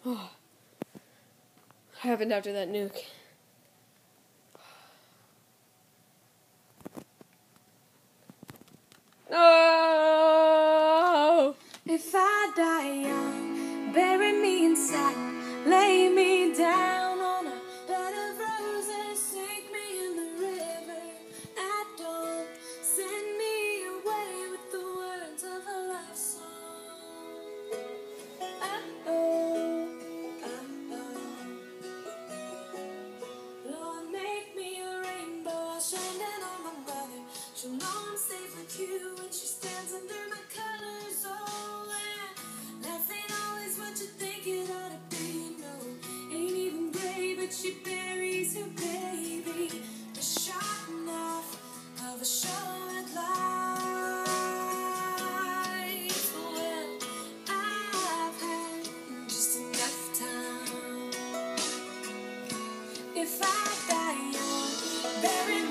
Oh, what happened after that nuke? No! If I die young, bury me inside, lay me down on a bed of roses, sink me in the river at dawn, send me away with the words of a love song. Oh, Lord, make me a rainbow, I'll shine down on my mother. She'll know I'm safe with you when she stands under my colors. Oh, and life ain't always what you think it ought to be. No, ain't even gray, but she buries her baby. The sharp knife of a short life. Well, I've had just enough time. If I die young, bury